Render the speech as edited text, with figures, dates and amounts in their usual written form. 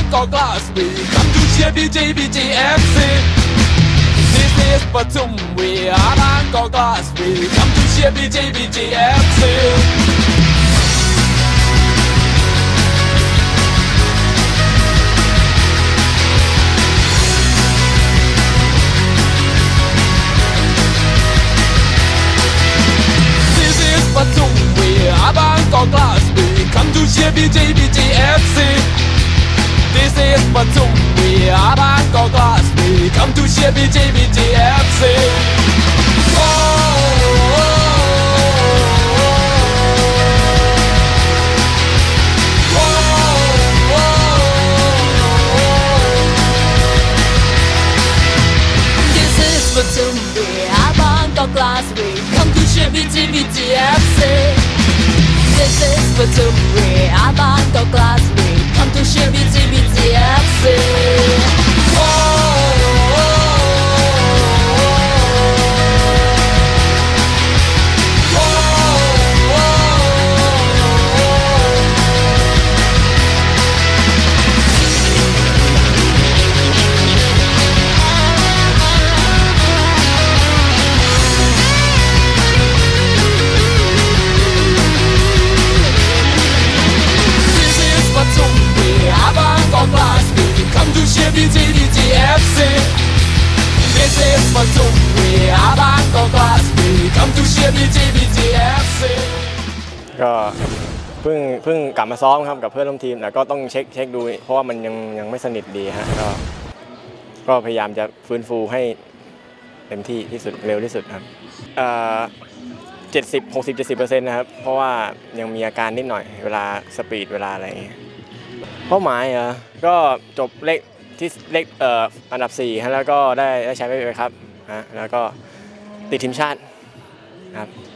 Bangkok last week. Come to cheer BJBJFC. This is Batum, we are Bangkok last week. Come to cheer BJBJFC. Batum, we are Bangkok last week. Come to cheer BJBJFC. This is Batum, we are Bangkok last week. Come to cheer BJBJFC. This is Batum, we are Bangkok last week. Come to cheer BJBJFC. This is Batum, we are Bangkok last week. Come to cheer BJBJFC. BJBJFC. This is Batum, we are Bangkok last week. Come to cheer BJBJFC. ก็เพิ่งกลับมาซ้อมครับกับเพื่อนร่วมทีมแต่ก็ต้องเช็คดูเพราะว่ามันยังไม่สนิทดีฮะก็พยายามจะฟื้นฟูให้เต็มที่ที่สุดเร็วที่สุดครับ60-70% นะครับเพราะว่ายังมีอาการนิดหน่อยเวลาสปีดเวลาอะไรเป้าหมายก็จบเลขอันดับ4ฮะแล้วก็ได้ใช้ไม่ไปครับฮะแล้วก็ติดทีมชาติครับ